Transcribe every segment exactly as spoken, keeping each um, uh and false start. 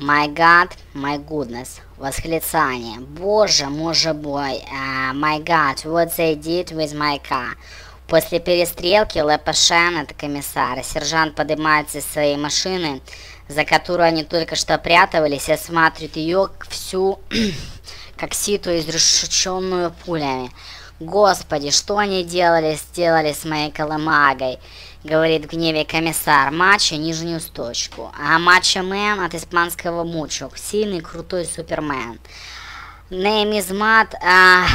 My God, my goodness. Восклицание. Боже, мой бой. Uh, my God, what they did with my car. После перестрелки Лепешен, это комиссар, сержант поднимается из своей машины, за которую они только что прятались, и осматривает ее всю, как ситу, изрешеченную пулями. Господи, что они делали, сделали с моей колымагой, говорит в гневе комиссар. Мачо — нижнюю точку, а мачо-мен от испанского мучо, сильный, крутой супермен. Name is mad, а...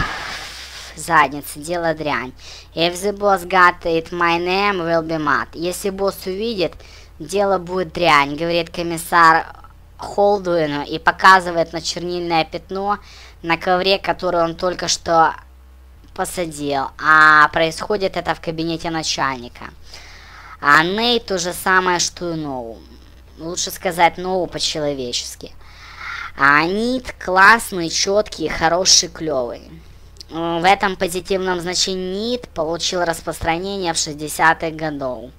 задница, дело дрянь. If the boss got it, my name will be mad. Если босс увидит, дело будет дрянь, говорит комиссар Холдуину и показывает на чернильное пятно на ковре, которое он только что посадил. А происходит это в кабинете начальника. А Ней то же самое, что и Ноу. Лучше сказать Ноу по-человечески. А Нит классный, четкий, хороший, клевый. В этом позитивном значении Нит получил распространение в шестидесятых годах.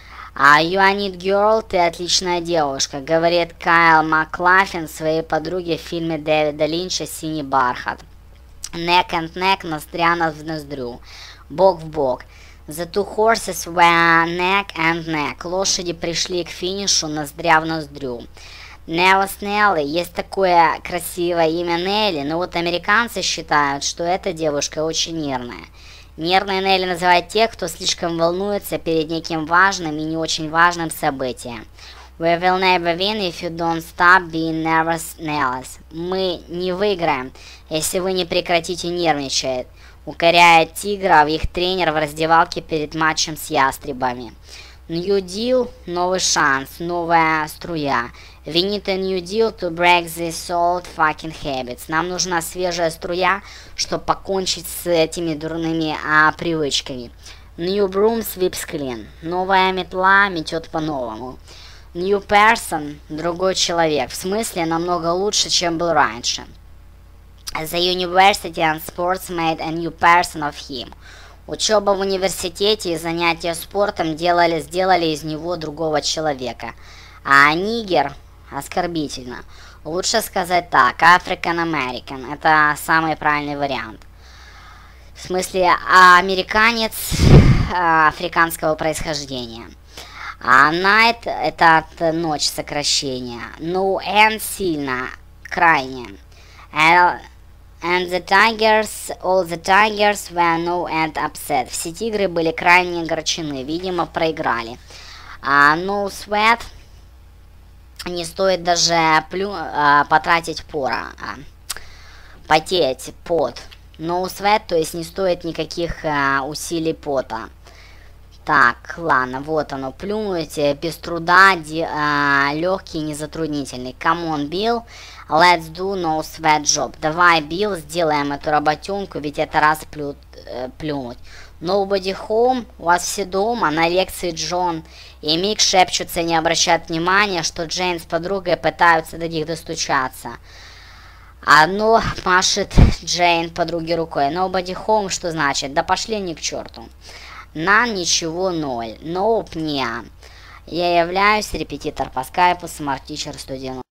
А You a neat girl, ты отличная девушка, говорит Кайл Маклафлин своей подруге в фильме Дэвида Линча «Синий бархат». Neck and neck, ноздря в ноздрю, бок в бок. The two horses were neck and neck. Лошади пришли к финишу ноздря в ноздрю. Неллос Нелли. Есть такое красивое имя Нелли, но вот американцы считают, что эта девушка очень нервная. Нервной Нелли называют тех, кто слишком волнуется перед неким важным и не очень важным событием. We will never win if you don't stop being nervous, Nellis. Мы не выиграем, если вы не прекратите нервничать, укоряет тигров их тренер в раздевалке перед матчем с ястребами. New Deal – новый шанс, новая струя. We need a new deal to break these old fucking habits. Нам нужна свежая струя, чтобы покончить с этими дурными а, привычками. New broom sweeps clean. Новая метла метет по-новому. New person – другой человек. В смысле, намного лучше, чем был раньше. The university and sports made a new person of him. Учеба в университете и занятия спортом делали, сделали из него другого человека. А нигер – оскорбительно. Лучше сказать так, African American – это самый правильный вариант. В смысле, американец африканского происхождения. А night – это от ночь сокращение. No and сильно, крайне. And the tigers, all the tigers were no and upset. Все тигры были крайне огорчены, видимо, проиграли. А no sweat, не стоит даже плю, а, потратить пора, а, потеть, пот. No sweat, то есть не стоит никаких а, усилий пота. Так, ладно, вот оно, плюнуть без труда, ди, а, легкий, незатруднительный. Come on, Bill, let's do no sweat job. Давай, Билл, сделаем эту работенку, ведь это раз плю, э, плюнуть. Nobody home, у вас все дома, на лекции Джон и Мик шепчутся, не обращают внимания, что Джейн с подругой пытаются до них достучаться. Одно машет Джейн подруге рукой. Nobody home, что значит? Да пошли они к черту. На ничего ноль. Nope, не. Я являюсь репетитор по скайпу Smart Teacher сто девяносто.